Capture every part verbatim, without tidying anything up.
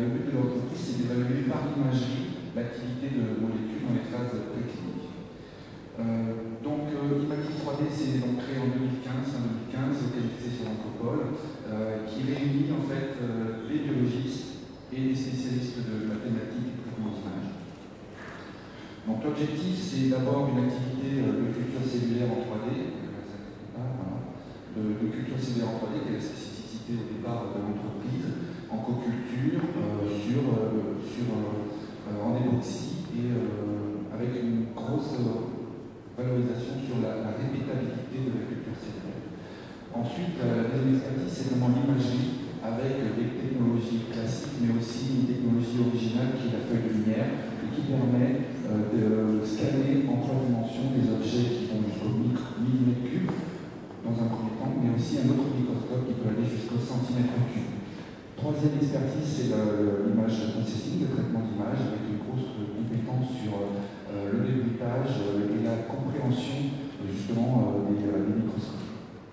le but de l'entreprise, c'est d'évaluer par l'imagerie l'activité de molécules dans les phases précliniques. Euh, donc, euh, Imaging trois D, c'est donc créé en deux mille quinze, fin deux mille quinze, localisé sur l'Anthropole, euh, qui réunit en fait euh, les biologistes et les spécialistes de la thématique du traitement d'image. Donc, l'objectif, c'est d'abord une activité euh, de culture cellulaire en trois D, voilà, de, de culture cellulaire en trois D, qui est la spécificité au départ de l'entreprise, en coculture, euh, sur, euh, sur, euh, en époxy et euh, avec une grosse euh, valorisation sur la, la répétabilité de la culture cellulaire. Ensuite, la deuxième expertise, c'est vraiment l'imagerie avec des technologies classiques, mais aussi une technologie originale qui est la feuille de lumière et qui permet euh, de scanner en trois dimensions des objets qui vont jusqu'au millimètre cube dans un premier temps, mais aussi un autre microscope qui peut aller jusqu'au centimètre cube. Troisième expertise, c'est l'image processing, le traitement d'image, avec une grosse compétence sur euh, le débruitage euh, et la compréhension justement euh, des, euh, des microscopes.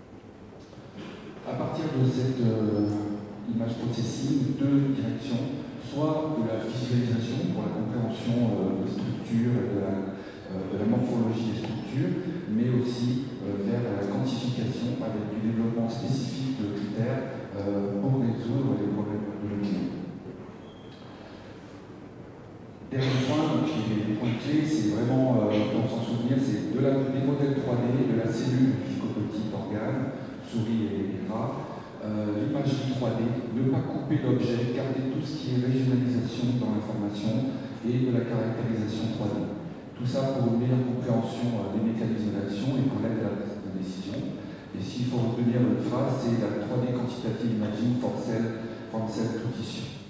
À partir de cette euh, image processing, deux directions, soit de la visualisation pour la compréhension euh, des structures et de la, euh, de la morphologie des structures, mais aussi euh, vers la quantification avec du développement spécifique de critères euh, pour résoudre les problèmes de l'opinion. Dernier point, donc, les points clés, c'est vraiment, euh, pour s'en souvenir, c'est de la, des modèles trois D, de la cellule jusqu'au petit organe, souris et, et rat, euh, l'imagerie trois D, ne pas couper l'objet, garder tout ce qui est régionalisation dans l'information et de la caractérisation trois D. Tout ça pour une meilleure compréhension euh, des mécanismes d'action et pour l'aide à la prise de décision. Et s'il faut retenir une phrase, c'est la trois D quantitative imaging for cell, from cell to tissue.